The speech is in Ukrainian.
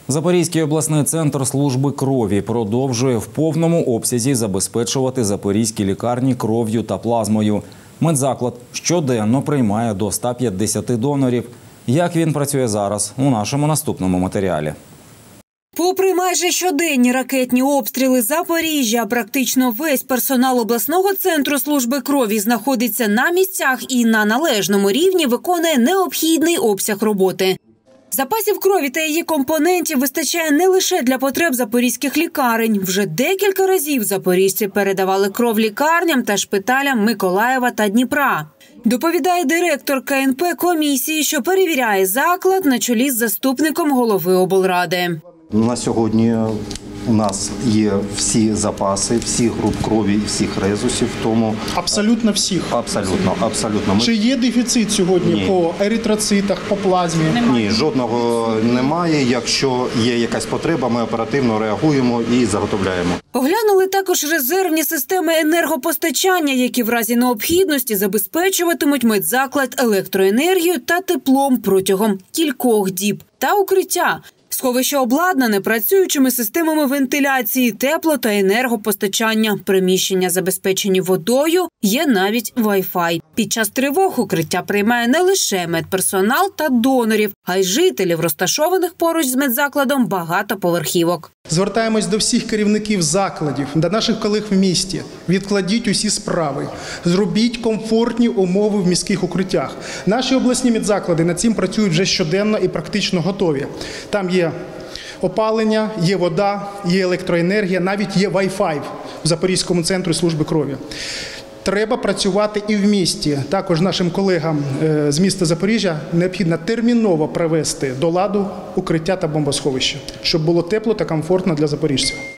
Запорізький обласний центр служби крові продовжує в повному обсязі забезпечувати запорізькі лікарні кров'ю та плазмою. Медзаклад щоденно приймає до 150 донорів. Як він працює зараз – у нашому наступному матеріалі. Попри майже щоденні ракетні обстріли Запоріжжя, практично весь персонал обласного центру служби крові знаходиться на місцях і на належному рівні виконує необхідний обсяг роботи. Запасів крові та її компонентів вистачає не лише для потреб запорізьких лікарень. Вже декілька разів запоріжці передавали кров лікарням та шпиталям Миколаєва та Дніпра. Доповідає директор КНП комісії, що перевіряє заклад на чолі з заступником голови облради. На сьогодні у нас є всі запаси, всіх груп крові і всіх резусів. Тому абсолютно всіх? Абсолютно. Чи є дефіцит сьогодні по еритроцитах, по плазмі? Ні, жодного немає. Якщо є якась потреба, ми оперативно реагуємо і заготовляємо. Оглянули також резервні системи енергопостачання, які в разі необхідності забезпечуватимуть медзаклад електроенергією та теплом протягом кількох діб. Та укриття. Сховище обладнане працюючими системами вентиляції, тепло- та енергопостачання. Приміщення забезпечені водою, є навіть Wi-Fi. Під час тривог укриття приймає не лише медперсонал та донорів, а й жителів, розташованих поруч з медзакладом багатоповерхівок. Звертаємось до всіх керівників закладів, до наших колег в місті. Відкладіть усі справи. Зробіть комфортні умови в міських укриттях. Наші обласні медзаклади над цим працюють вже щоденно і практично готові. Там є опалення, є вода, є електроенергія, навіть є Wi-Fi в Запорізькому центрі служби крові. Треба працювати і в місті. Також нашим колегам з міста Запоріжжя необхідно терміново привести до ладу укриття та бомбосховища, щоб було тепло та комфортно для запоріжців.